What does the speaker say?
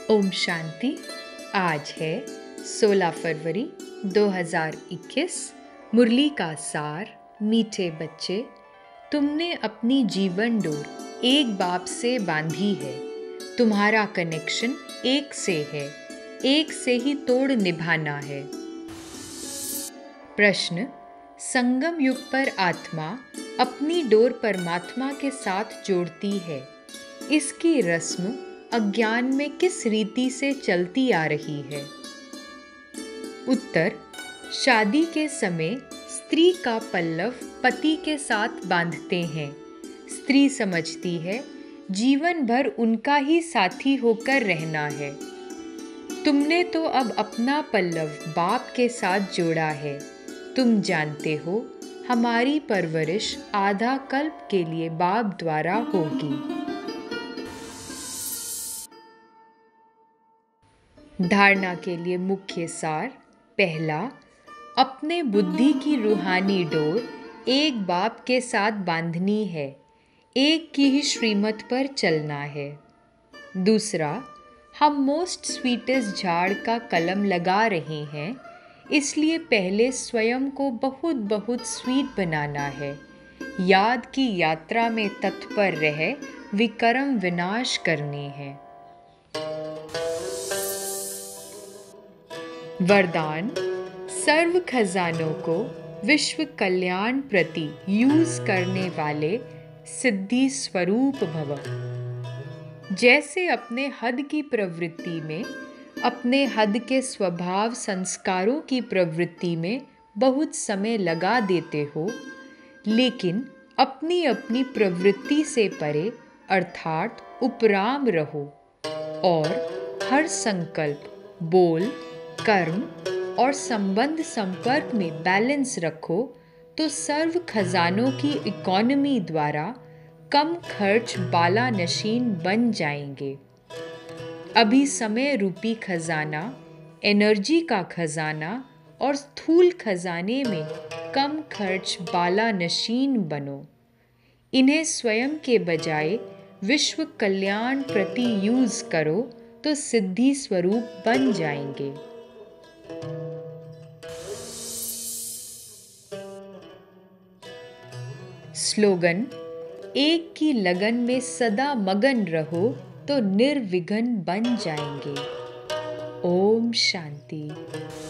ओम शांति। आज है 16 फरवरी 2021। मुरली का सार। मीठे बच्चे, तुमने अपनी जीवन डोर एक बाप से बांधी है। तुम्हारा कनेक्शन एक से है, एक से ही तोड़ निभाना है। प्रश्न: संगम युग पर आत्मा अपनी डोर परमात्मा के साथ जोड़ती है। इसकी रस्म अज्ञान में किस रीति से चलती आ रही है? उत्तर: शादी के समय स्त्री का पल्लव पति के साथ बांधते हैं। स्त्री समझती है जीवन भर उनका ही साथी होकर रहना है। तुमने तो अब अपना पल्लव बाप के साथ जोड़ा है। तुम जानते हो हमारी परवरिश आधा कल्प के लिए बाप द्वारा होगी। धारणा के लिए मुख्य सार। पहला, अपने बुद्धि की रूहानी डोर एक बाप के साथ बांधनी है, एक की ही श्रीमत पर चलना है। दूसरा, हम मोस्ट स्वीटेस्ट झाड़ का कलम लगा रहे हैं, इसलिए पहले स्वयं को बहुत बहुत स्वीट बनाना है। याद की यात्रा में तत्पर रह विकर्म विनाश करने हैं। वरदान: सर्व खजानों को विश्व कल्याण प्रति यूज करने वाले सिद्धि स्वरूप भव। जैसे अपने हद की प्रवृत्ति में, अपने हद के स्वभाव संस्कारों की प्रवृत्ति में बहुत समय लगा देते हो, लेकिन अपनी अपनी प्रवृत्ति से परे अर्थात उपराम रहो और हर संकल्प, बोल, कर्म और संबंध संपर्क में बैलेंस रखो, तो सर्व खजानों की इकोनॉमी द्वारा कम खर्च बाला नशीन बन जाएंगे। अभी समय रूपी खजाना, एनर्जी का खजाना और स्थूल खजाने में कम खर्च बाला नशीन बनो। इन्हें स्वयं के बजाय विश्व कल्याण प्रति यूज करो तो सिद्धि स्वरूप बन जाएंगे। स्लोगन: एक की लगन में सदा मगन रहो तो निर्विघ्न बन जाएंगे। ओम शांति।